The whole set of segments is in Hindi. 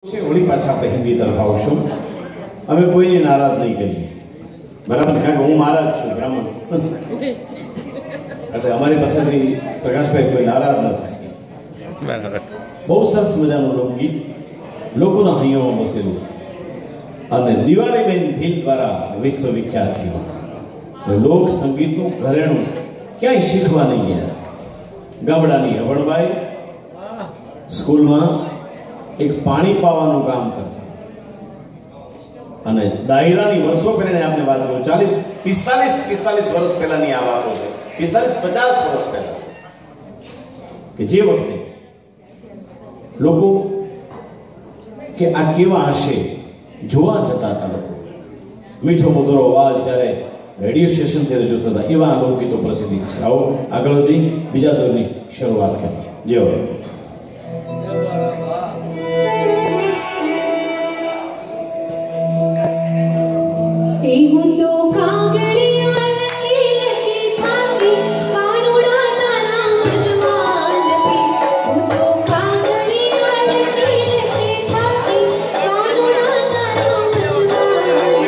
वही पाछा આપણે હિન્દી તરફ આવશું। અમે કોઈને નારાજ નહીં કરીએ, બરાબર? કારણ કે હું મહારાજ છું, બ્રાહ્મણ, એટલે અમારી પાસેથી પ્રકાશભાઈ કોઈ નારાજ ન થાય। બરાબર। બહુ સરસ મજાનું લોકગીત લોકોના હૈયામાં બસેલું અને દિવાળીબેન ભીલ દ્વારા વિશ્વવિખ્યાત થયું। લોક સંગીતનું ઘરેણું ક્યાંય શીખવા નહીં ગયા। ગામડાની હવણબાઈ સ્કૂલમાં एक पानी पावानुं काम करता अने दायरानी वर्षों पहले आपने बात करो 45 वर्ष पहलानी आ बात है। 45-50 वर्ष पहला कि जे वखते लोको के आ केवा हशे जोवा जता था। लोको मीठो मधुरो अवाज त्यारे रेडियो स्टेशन थी रजू थता एवा लोकगीतो प्रचलित छे। आओ आगळ वधी बीजा दौरनी शरूआत करीए। जो तो कागड़िया लखी लखी थाकी कानुड़ा तारा मनमान की। तो कागड़िया लखी लखी थाकी कानुड़ा तारा मनमान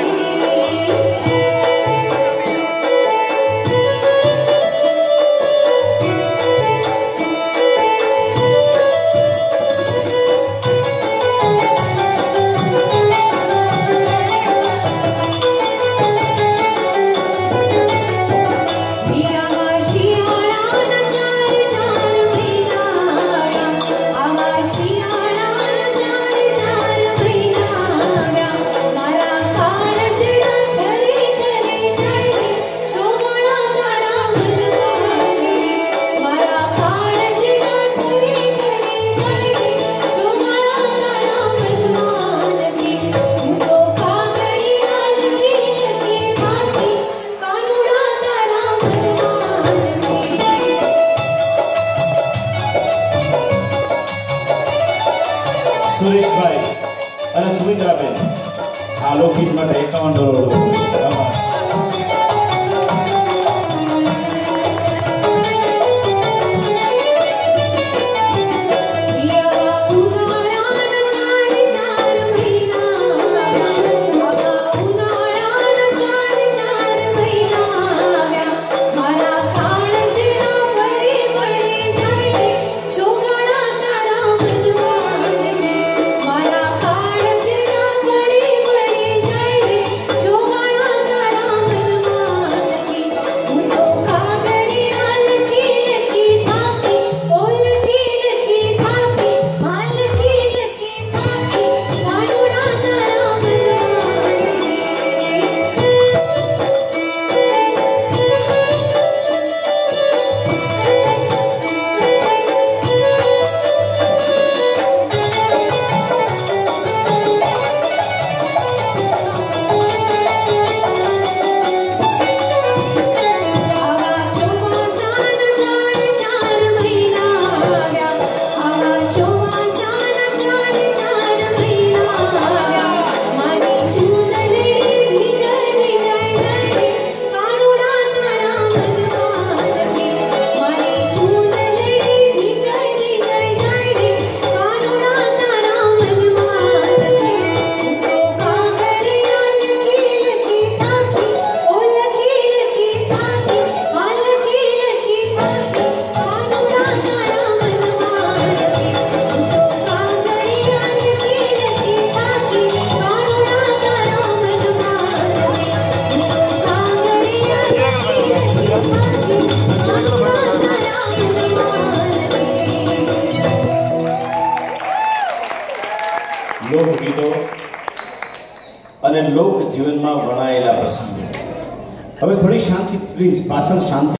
सुरेश भाई और सुमित्रा बेन आ लोकगीत माटे $51 लोकगीतो અને લોક જીવનમાં વણાયેલા પ્રસંગો। હવે થોડી શાંતિ પ્લીઝ, પાછળ શાંતિ।